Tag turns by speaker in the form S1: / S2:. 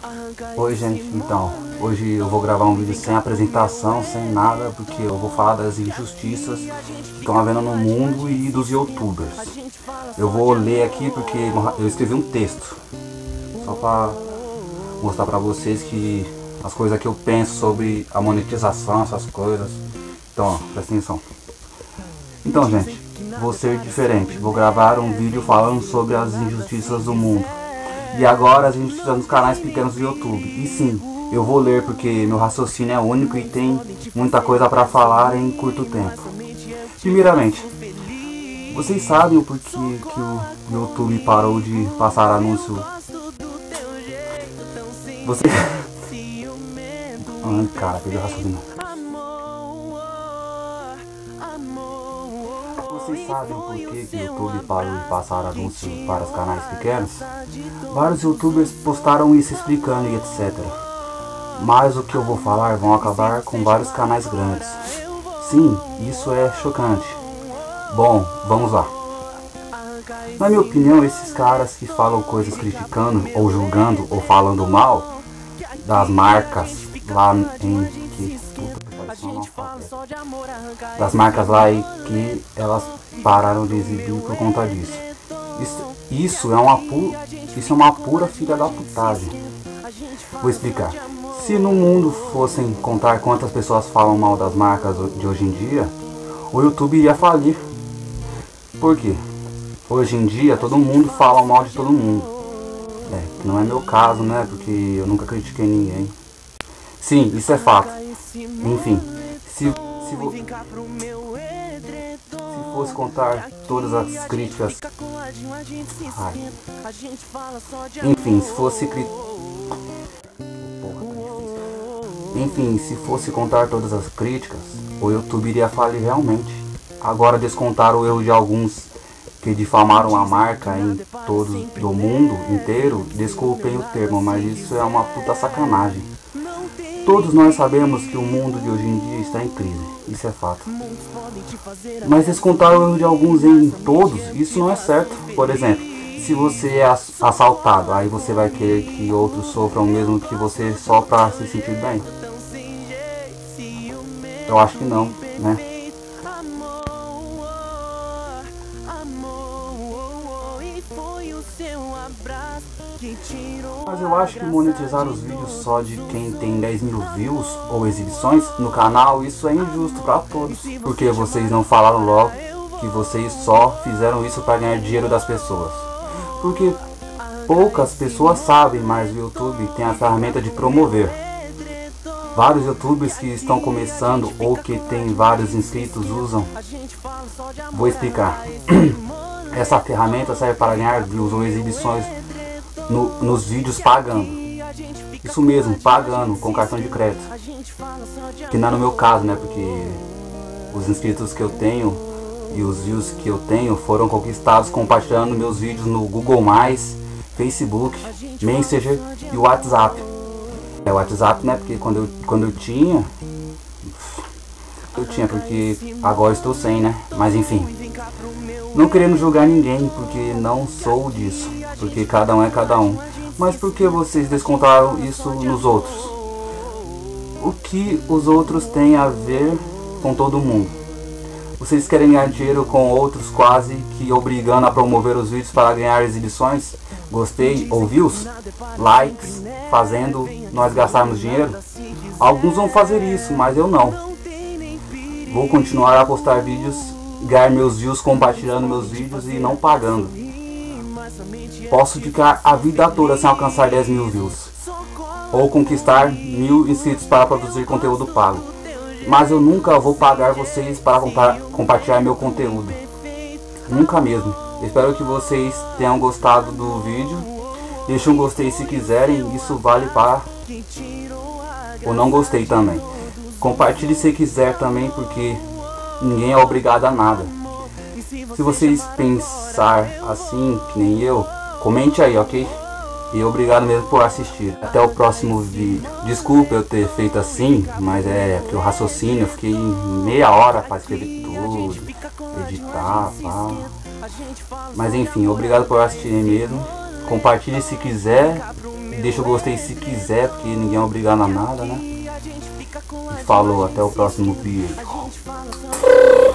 S1: Oi gente, então, hoje eu vou gravar um vídeo sem apresentação, sem nada, porque eu vou falar das injustiças que estão havendo no mundo e dos youtubers. Eu vou ler aqui porque eu escrevi um texto, só para mostrar para vocês que as coisas que eu penso sobre a monetização, essas coisas. Então, ó, presta atenção. Então gente, vou ser diferente, vou gravar um vídeo falando sobre as injustiças do mundo. E agora a gente precisa dos canais pequenos do YouTube. E sim, eu vou ler porque meu raciocínio é único e tem muita coisa para falar em curto tempo. Primeiramente, vocês sabem o porquê que o YouTube parou de passar anúncio? Vocês... Ai, cara, perdi o raciocínio. Vocês sabem por que o YouTube parou de passar anúncios para os canais pequenos? Vários youtubers postaram isso explicando e etc. Mas o que eu vou falar vão acabar com vários canais grandes. Sim, isso é chocante. Bom, vamos lá. Na minha opinião, esses caras que falam coisas criticando, ou julgando, ou falando mal das marcas lá em... das marcas lá e que elas pararam de exibir por conta disso. Isso é uma pura filha da putagem. Vou explicar. Se no mundo fossem contar quantas pessoas falam mal das marcas de hoje em dia, o YouTube iria falir. Por quê? Hoje em dia todo mundo fala mal de todo mundo. Não é meu caso, né? Porque eu nunca critiquei ninguém. Sim, isso é fato. Enfim, se fosse contar todas as críticas... Enfim, se fosse contar todas as críticas, o YouTube iria falir realmente. Agora descontar o erro de alguns que difamaram a marca em todo o mundo inteiro, desculpem o termo, mas isso é uma puta sacanagem. Todos nós sabemos que o mundo de hoje em dia está em crise, isso é fato. Mas descontar o erro de alguns em todos, isso não é certo. Por exemplo, se você é assaltado, aí você vai querer que outros sofram mesmo que você só para se sentir bem? Eu acho que não, né? Mas eu acho que monetizar os vídeos só de quem tem 10 mil views ou exibições no canal, isso é injusto para todos. Porque vocês não falaram logo que vocês só fizeram isso para ganhar dinheiro das pessoas. Porque poucas pessoas sabem, mas o YouTube tem a ferramenta de promover. Vários youtubers que estão começando ou que tem vários inscritos usam. Vou explicar. Essa ferramenta serve para ganhar views ou exibições nos vídeos pagando. Isso mesmo, pagando com cartão de crédito. Que não é no meu caso, né? Porque os inscritos que eu tenho e os views que eu tenho foram conquistados compartilhando meus vídeos no Google+, Facebook, Messenger e WhatsApp. É o WhatsApp, né? Porque quando eu tinha, porque agora estou sem, né? Mas enfim. Não querendo julgar ninguém, porque não sou disso, porque cada um é cada um. Mas por que vocês descontaram isso nos outros? O que os outros têm a ver com todo mundo? Vocês querem ganhar dinheiro com outros quase que obrigando a promover os vídeos para ganhar exibições, gostei ou views, likes, fazendo nós gastarmos dinheiro? Alguns vão fazer isso, mas eu não. Vou continuar a postar vídeos, ganhar meus views compartilhando meus vídeos e não pagando. Posso ficar a vida toda sem alcançar 10 mil views ou conquistar 1000 inscritos para produzir conteúdo pago, mas eu nunca vou pagar vocês para compartilhar meu conteúdo. Nunca mesmo. Espero que vocês tenham gostado do vídeo. Deixe um gostei se quiserem, isso vale para o não gostei também. Compartilhe se quiser também, porque ninguém é obrigado a nada. Se vocês pensar assim, que nem eu, comente aí, ok? E obrigado mesmo por assistir. Até o próximo vídeo. Desculpa eu ter feito assim, mas é porque o raciocínio, eu fiquei meia hora para escrever tudo, editar, pá. Mas enfim, obrigado por assistir mesmo. Compartilhe se quiser. deixa o gostei se quiser, porque ninguém é obrigado a nada, né? E falou, até o próximo vídeo.